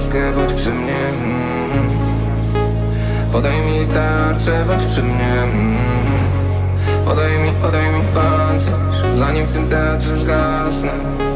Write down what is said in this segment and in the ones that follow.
maskę, bądź przy mnie. Podaj mi tarczę, bądź przy mnie. Podaj mi pancerz, zanim w tym teatrze zgasnę.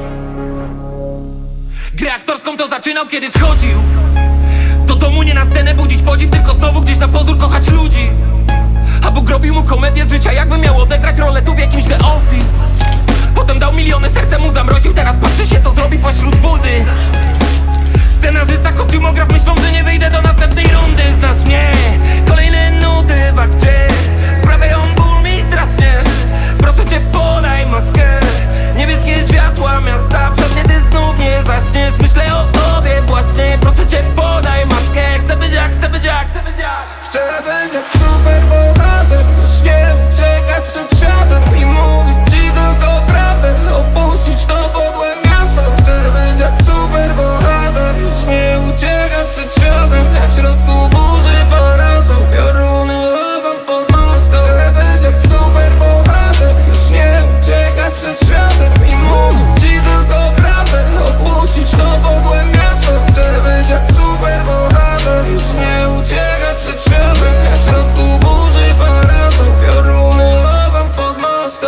Grę aktorską to zaczynał, kiedy wchodził do domu, nie na scenę budzić podziw, tylko znowu gdzieś na pozór kochać ludzi. A Bóg robił mu komedię z życia, jakby miał odegrać rolę tu w jakimś The Office. Potem dał miliony, serce mu zamroził, teraz patrzy się, co zrobi pośród budy. Scenarzysta, kostiumograf myślą, że nie wyjdę do następnej rundy. Znasz mnie, kolejne nuty w akcie sprawiają ból mi strasznie. Proszę cię, podaj maskę. Niebieskie światła miasta, przez nie ty znów nie zaśniesz. Myślę o tobie właśnie, proszę cię, podaj maskę. Chcę być jak, chcę być jak, chcę być jak. Chcę być jak superbohater, już nie uciekać przed światem i mówić ci tylko prawdę, opuścić to podłe miasto. Chcę być jak superbohater, już nie uciekać przed światem, jak w środku burzy parasol, pioruny chowam pod maską. Chcę być jak superbohater, już nie uciekać przed światem i mówić ci tylko prawdę, opuścić to podłe miasto. Chcę być jak superbohater, już nie uciekać przed światem, jak w środku burzy parasol, pioruny chowam pod maską.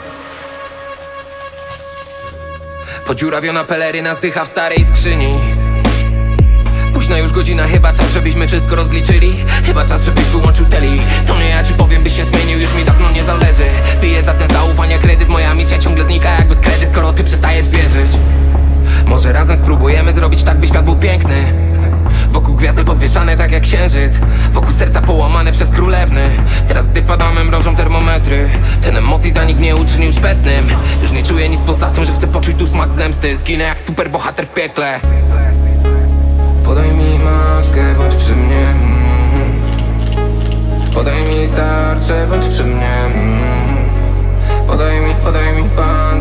Podziurawiona peleryna zdycha w starej skrzyni. Późna już godzina, chyba czas, żebyśmy wszystko rozliczyli. Chyba czas, żebyś wyłączył teli. To nie ja ci powiem, byś się zmienił, już mi dawno nie zależy. Piję za ten zaufania kredyt, moja misja ciągle znika jakby z kredyt, skoro ty przestajesz wierzyć. Może razem spróbujemy zrobić tak, by świat był piękny. Wokół gwiazdy podwieszane tak jak księżyc, wokół serca połamane przez królewny. Teraz gdy wpadamy, mrożą termometry. Ten emocji zanik mnie uczynił szpetnym. Już nie czuję nic poza tym, że chcę poczuć tu smak zemsty. Zginę jak superbohater w piekle. Podaj mi maskę, bądź przy mnie. Podaj mi tarczę, bądź przy mnie. Podaj mi pan.